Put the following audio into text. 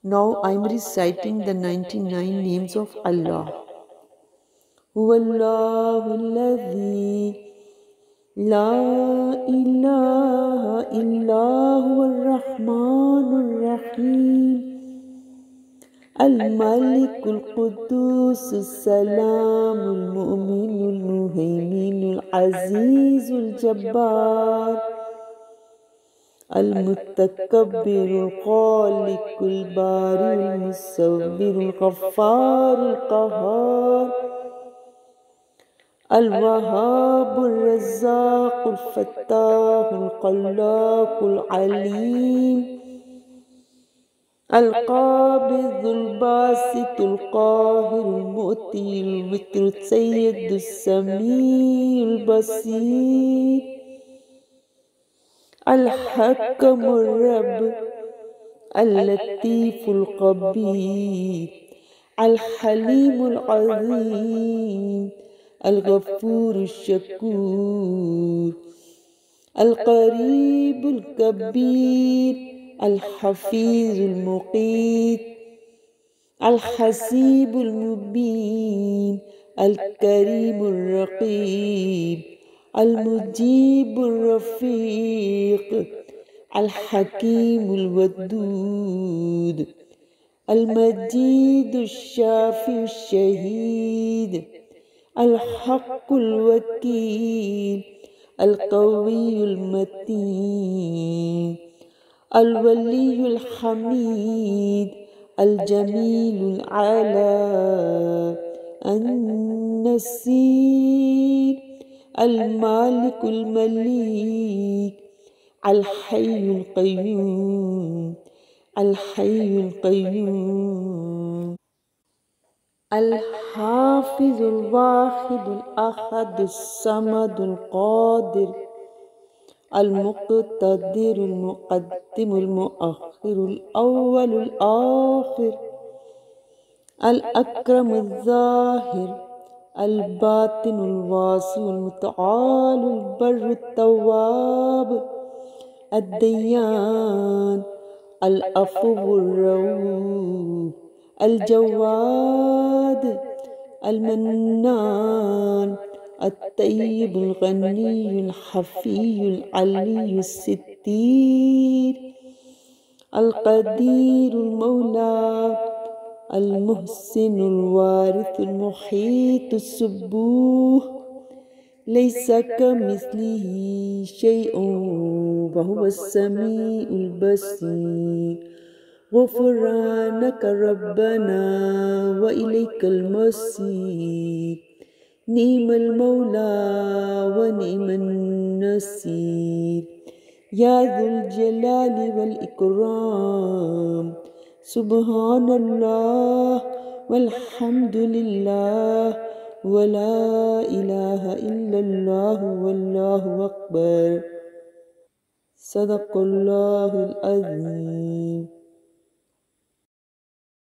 Now I am reciting the 99 names of Allah. Huwallahu alladhi la ilaha illa huwa ar-Rahmanur Rahim. الملك القدوس السلام المؤمن المهيمن العزيز الجبار المتكبر الخالق البارئ المصور الغفار القهار الوهاب الرزاق الفتاح الخلاق العليم القابض الباسط القاهر المؤتي الوتر السيد السميع البصير الحكم الرب اللطيف الخبير الحليم العظيم الغفور الشكور القريب الكبير الحفيظ المقيت الحسيب المبين الكريم الرقيب المجيب الرفيق الحكيم الودود المجيد الشافي الشهيد الحق الوكيل القوي المتين الولي الحميد الجميل العلا النسير المالك المليك الحي القيوم الحي القيوم الحافظ الواحد الأحد الصمد القادر المقتدر المقدم المؤخر الأول الآخر الأكرم الظاهر الباطن الواسع المتعال البر التواب الديان العفو الرؤوف الجواد المنان الطيب الغني الحفي العلي الستير القدير المولى المحسن الوارث المحيط السبوح ليس كمثله شيء وهو السميع البصير غفرانك ربنا وإليك المصير نعم المولى ونعم النصير يا ذو الجلال والإكرام سبحان الله والحمد لله ولا إله إلا الله والله أكبر صدق الله العظيم.